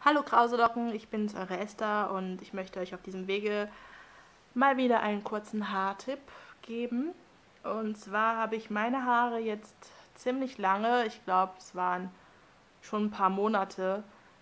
Hallo Krauselocken, ich bin's, eure Esther und ich möchte euch auf diesem Wege mal wieder einen kurzen Haartipp geben. Und zwar habe ich meine Haare jetzt ziemlich lange, ich glaube es waren schon ein paar Monate,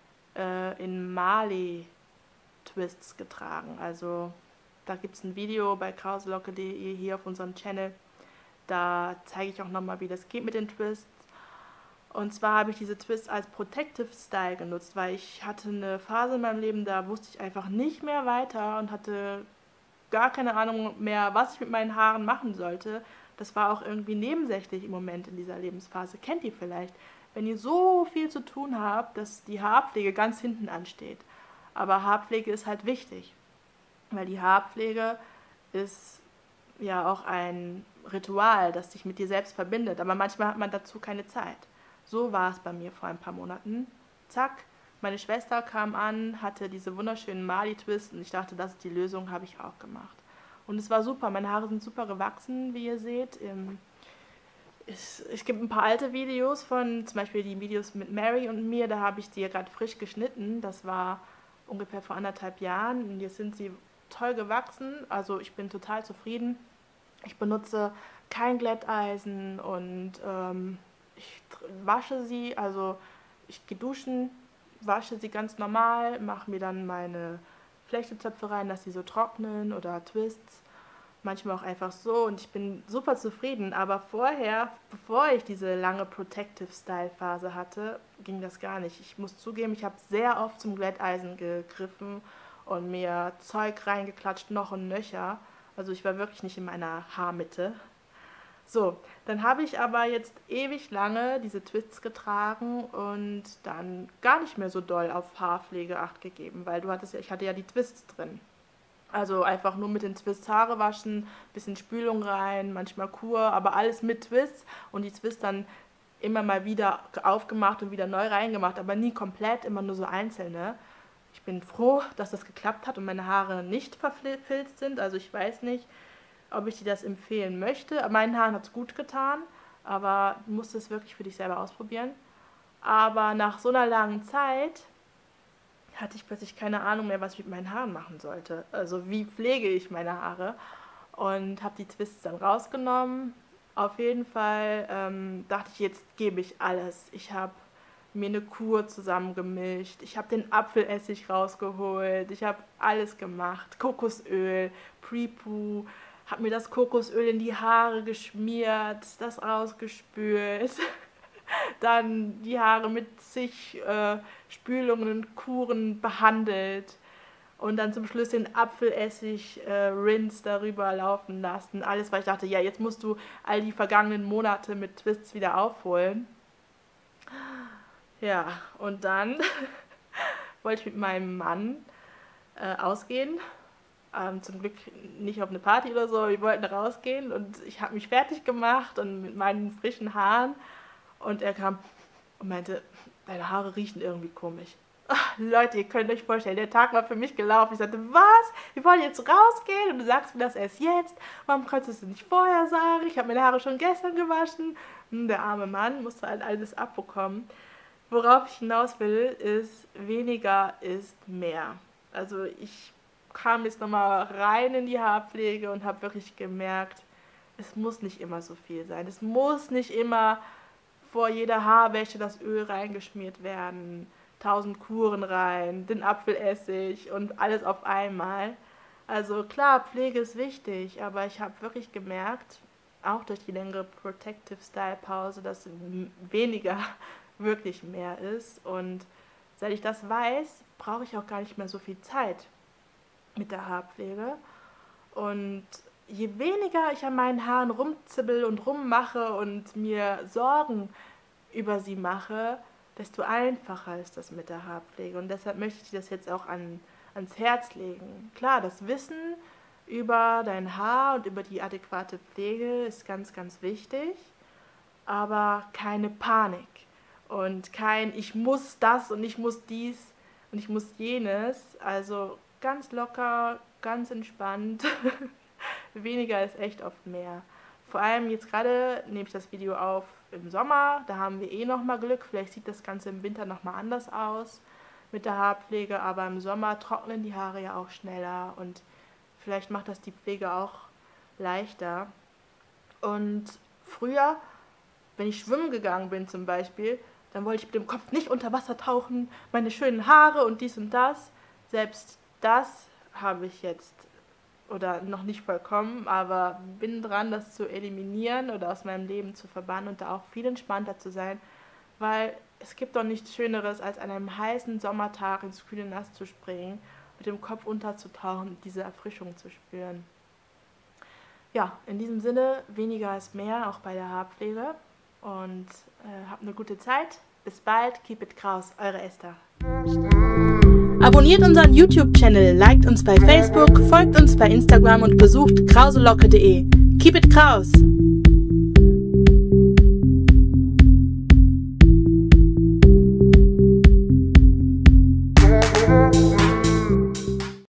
in Marley-Twists getragen. Also da gibt es ein Video bei krauselocke.de hier auf unserem Channel. Da zeige ich auch nochmal, wie das geht mit den Twists. Und zwar habe ich diese Twists als Protective Style genutzt, weil ich hatte eine Phase in meinem Leben, da wusste ich einfach nicht mehr weiter und hatte gar keine Ahnung mehr, was ich mit meinen Haaren machen sollte. Das war auch irgendwie nebensächlich im Moment in dieser Lebensphase. Kennt ihr vielleicht? Wenn ihr so viel zu tun habt, dass die Haarpflege ganz hinten ansteht. Aber Haarpflege ist halt wichtig, weil die Haarpflege ist ja auch ein Ritual, das dich mit dir selbst verbindet. Aber manchmal hat man dazu keine Zeit. So war es bei mir vor ein paar Monaten. Zack, meine Schwester kam an, hatte diese wunderschönen Mali-Twists und ich dachte, das ist die Lösung, habe ich auch gemacht. Und es war super, meine Haare sind super gewachsen, wie ihr seht. Es gibt ein paar alte Videos von, zum Beispiel die Videos mit Mary und mir, da habe ich die ja gerade frisch geschnitten. Das war ungefähr vor 1,5 Jahren und jetzt sind sie toll gewachsen. Also ich bin total zufrieden. Ich benutze kein Glätteisen und ich wasche sie, also ich gehe duschen, wasche sie ganz normal, mache mir dann meine Flechtezöpfe rein, dass sie so trocknen oder Twists, manchmal auch einfach so und ich bin super zufrieden. Aber vorher, bevor ich diese lange Protective Style Phase hatte, ging das gar nicht. Ich muss zugeben, ich habe sehr oft zum Glätteisen gegriffen und mir Zeug reingeklatscht, noch und nöcher. Also ich war wirklich nicht in meiner Haarmitte. So, dann habe ich aber jetzt ewig lange diese Twists getragen und dann gar nicht mehr so doll auf Haarpflege Acht gegeben, weil ich hatte ja die Twists drin. Also einfach nur mit den Twists Haare waschen, bisschen Spülung rein, manchmal Kur, aber alles mit Twists und die Twists dann immer mal wieder aufgemacht und wieder neu reingemacht, aber nie komplett, immer nur so einzelne. Ich bin froh, dass das geklappt hat und meine Haare nicht verfilzt sind. Also ich weiß nicht, ob ich dir das empfehlen möchte. Meinen Haaren hat es gut getan, aber du musst es wirklich für dich selber ausprobieren. Aber nach so einer langen Zeit hatte ich plötzlich keine Ahnung mehr, was ich mit meinen Haaren machen sollte. Also wie pflege ich meine Haare? Und habe die Twists dann rausgenommen. Auf jeden Fall dachte ich, jetzt gebe ich alles. Ich habe mir eine Kur zusammengemischt. Ich habe den Apfelessig rausgeholt. Ich habe alles gemacht. Kokosöl, Pre-Poo. Habe mir das Kokosöl in die Haare geschmiert, das rausgespült. Dann die Haare mit zig Spülungen und Kuren behandelt und dann zum Schluss den Apfelessig Rinse darüber laufen lassen. Alles, weil ich dachte, ja, jetzt musst du all die vergangenen Monate mit Twists wieder aufholen. Ja, und dann wollte ich mit meinem Mann ausgehen. Zum Glück nicht auf eine Party oder so. Wir wollten rausgehen und ich habe mich fertig gemacht und mit meinen frischen Haaren. Und er kam und meinte, deine Haare riechen irgendwie komisch. Ach, Leute, ihr könnt euch vorstellen, der Tag war für mich gelaufen. Ich sagte, was? Wir wollen jetzt rausgehen und du sagst mir das erst jetzt? Warum konntest du es nicht vorher sagen? Ich habe meine Haare schon gestern gewaschen. Der arme Mann musste halt alles abbekommen. Worauf ich hinaus will, ist, weniger ist mehr. Also ich kam jetzt nochmal rein in die Haarpflege und habe wirklich gemerkt, es muss nicht immer so viel sein. Es muss nicht immer vor jeder Haarwäsche das Öl reingeschmiert werden, 1000 Kuren rein, den Apfelessig und alles auf einmal. Also klar, Pflege ist wichtig, aber ich habe wirklich gemerkt, auch durch die längere Protective Style Pause, dass weniger wirklich mehr ist. Und seit ich das weiß, brauche ich auch gar nicht mehr so viel Zeit mit der Haarpflege. Und je weniger ich an meinen Haaren rumzibbel und rummache und mir Sorgen über sie mache, desto einfacher ist das mit der Haarpflege. Und deshalb möchte ich dir das jetzt auch ans Herz legen. Klar, das Wissen über dein Haar und über die adäquate Pflege ist ganz, ganz wichtig, aber keine Panik und kein ich muss das und ich muss dies und ich muss jenes. Also ganz locker, ganz entspannt. Weniger ist echt oft mehr. Vor allem jetzt gerade nehme ich das Video auf im Sommer, da haben wir eh nochmal Glück. Vielleicht sieht das Ganze im Winter nochmal anders aus. mit der Haarpflege, aber im Sommer trocknen die Haare ja auch schneller und vielleicht macht das die Pflege auch leichter. Und früher, wenn ich schwimmen gegangen bin zum Beispiel, dann wollte ich mit dem Kopf nicht unter Wasser tauchen, meine schönen Haare und dies und das. Selbst das habe ich jetzt, oder noch nicht vollkommen, aber bin dran, das zu eliminieren oder aus meinem Leben zu verbannen und da auch viel entspannter zu sein, weil es gibt doch nichts Schöneres, als an einem heißen Sommertag ins kühle Nass zu springen, mit dem Kopf unterzutauchen und diese Erfrischung zu spüren. Ja, in diesem Sinne, weniger ist mehr, auch bei der Haarpflege. Und habt eine gute Zeit. Bis bald. Keep it kraus. Eure Esther. Abonniert unseren YouTube-Channel, liked uns bei Facebook, folgt uns bei Instagram und besucht krauselocke.de. Keep it kraus!